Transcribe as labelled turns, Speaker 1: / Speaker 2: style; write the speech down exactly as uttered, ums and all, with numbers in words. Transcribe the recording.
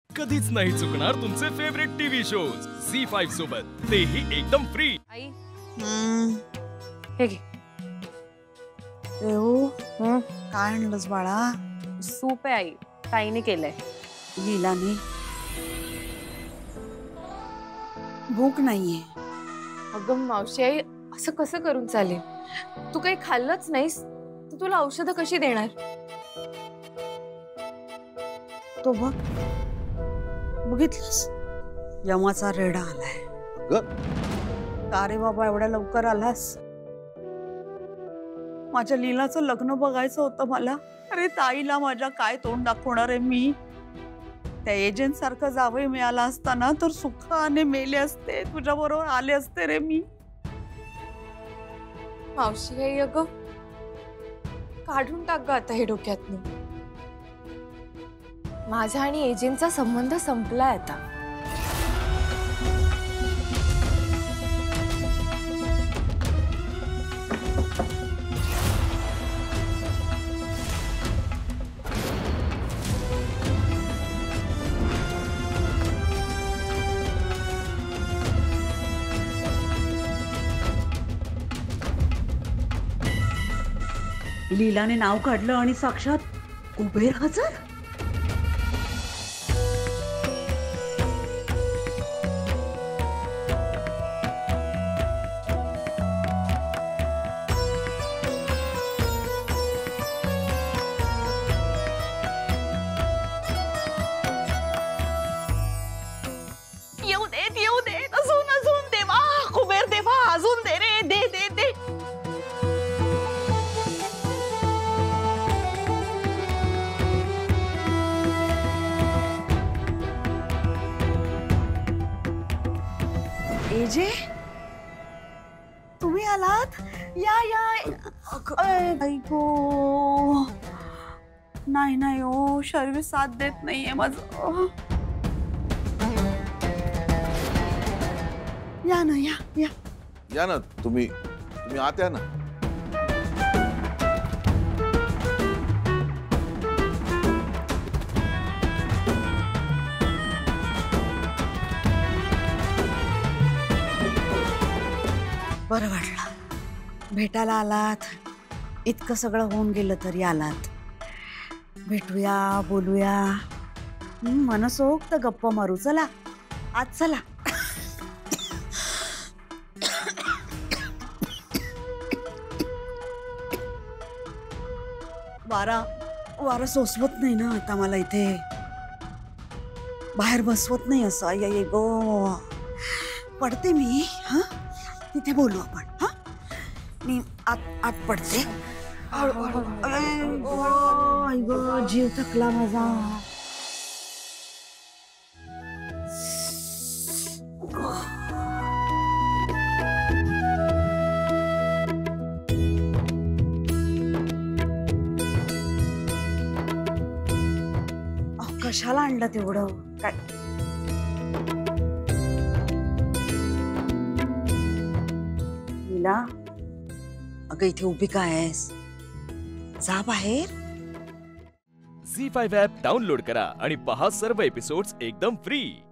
Speaker 1: कधीच नाही चुकणार तुमचे favourite TV shows Zee five सोबत, तेही एकदम फ्री।
Speaker 2: आई
Speaker 3: हम्म
Speaker 2: हे घे।
Speaker 3: रेहू
Speaker 2: हं,
Speaker 3: काय आणलंस बाळा?
Speaker 2: सूप आहे आई, ताईने केलंय।
Speaker 3: लीलाने भूक नाहीये।
Speaker 2: अगं मावशी आई, असं कसं करून चालेल? तू काही खाल्लंच नाहीस तर तुला औषधं कशी देणार?
Speaker 3: तो बघ, बघितलंस यमाचा रेडा आलाय। का रे बाबा एवढ्या लवकर आलास? माझ्या लीलाचं लग्न बघायचं होतं मला। अरे ताईला माझ्या काय तोंड दाखवणार आहे मी? त्या एजंट सारखं जावई मिळाला असताना तर सुखाने मेले असते, तुझ्या बरोबर आले असते रे मी।
Speaker 2: मावशी आई अगं काढून टाक ग आता हे डोक्यातनं। माझा आणि एजंटचा संबंध संपलाय आता।
Speaker 3: लीलाने नाव काढलं आणि साक्षात कुबेर हजर। येऊ देत येऊ देत अजून अजून देवा, कुबेर देवा अजून दे रे, दे दे दे। एजे तुम्ही आलात? या या। ऐको नाही नाही ओ, शरीर साथ देत नाहीये माझं। या ना या या
Speaker 4: या ना तुम्ही तुम्ही आत या ना।
Speaker 3: बरं वाटलं भेटायला आलात। इतकं सगळं होऊन गेलं तरी आलात। भेटूया, बोलूया, मनसोक्त गप्पा मारू। चला आज चला। वारा वारा सोसवत नाही ना आता मला इथे, बाहेर बसवत नाही असं। आई आई गो पडते मी। हा तिथे बोलू आपण। हा मी आत आत पडते। आई गो जीव थकला माझा। कशाला आणलं तेवढं काय? लीला अगं इथे उभी काय आहेस? जा बाहेर।
Speaker 1: झी फाइव्ह ॲप डाउनलोड करा आणि पहा सर्व एपिसोड्स एकदम फ्री।